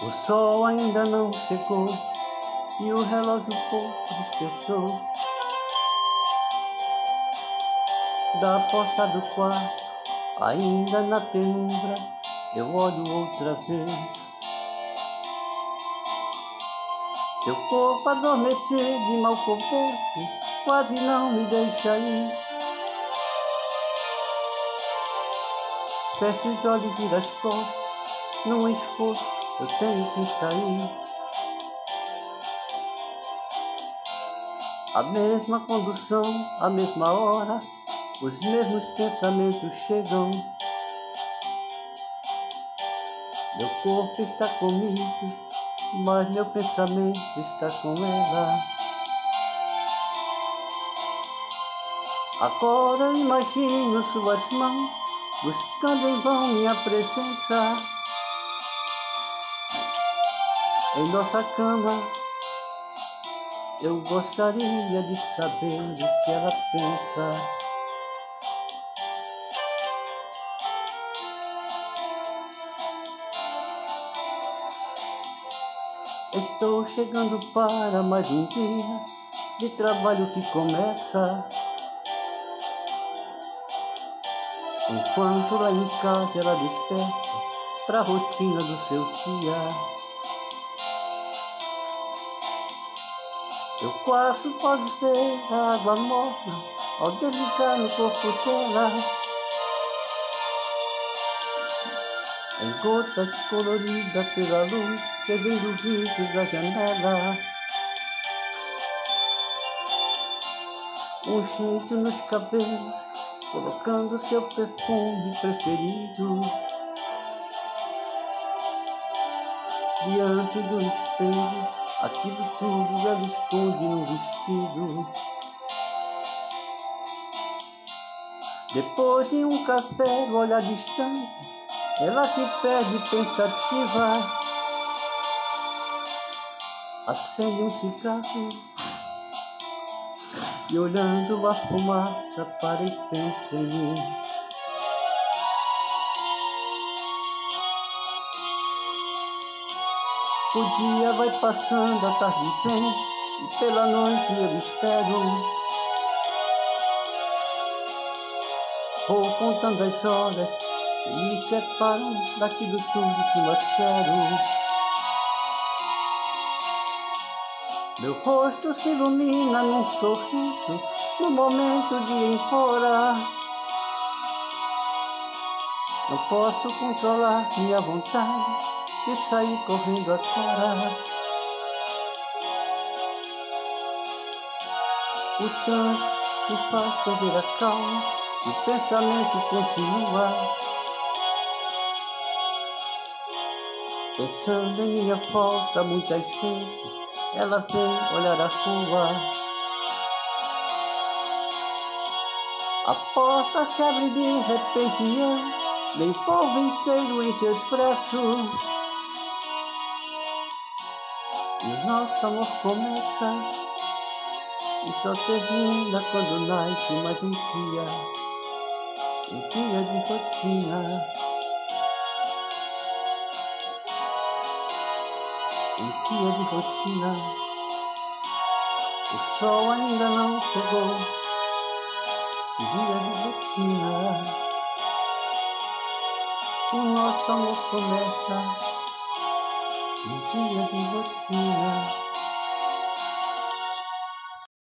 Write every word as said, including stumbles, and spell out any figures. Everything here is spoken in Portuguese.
O sol ainda não chegou e o relógio pouco despertou. Da porta do quarto, ainda na penumbra, eu olho outra vez. Seu corpo adormecer de mal coberto, quase não me deixa ir. Fecho os olhos e viro as costas, num esforço eu tenho que sair. A mesma condução, a mesma hora, os mesmos pensamentos chegam. Meu corpo está comigo, mas meu pensamento está com ela. Agora eu imagino suas mãos buscando em vão minha presença. Em nossa cama, eu gostaria de saber o que ela pensa. Estou chegando para mais um dia de trabalho que começa. Enquanto lá em casa ela desperta para a rotina do seu dia. Eu quase posso ver a água morna ao deslizar no corpo dela, em gotas coloridas pela luz que vem do vidro da janela. Um jeito nos cabelos, colocando seu perfume preferido. Diante do espelho, aquilo tudo ela esconde no vestido. Depois de um café, olhar distante, ela se perde pensativa. Acende um cigarro e olhando a fumaça para e pensa em mim. O dia vai passando, a tarde vem, e pela noite eu espero. Vou contando as horas que me separam daquilo tudo que mais quero. Meu rosto se ilumina num sorriso, no momento de ir embora. Não posso controlar minha vontade de sair correndo agora. O trânsito me faz perder a calma e o pensamento continua. Pensando em minha falta muitas vezes, ela vem olhar a rua. A porta se abre de repente e eu me envolvo inteiro em seus braços. E o nosso amor começa e só termina quando nasce mais um dia, um dia de rotina, um dia de rotina. O sol ainda não chegou, um dia de rotina. O nosso amor começa um dia de rotina.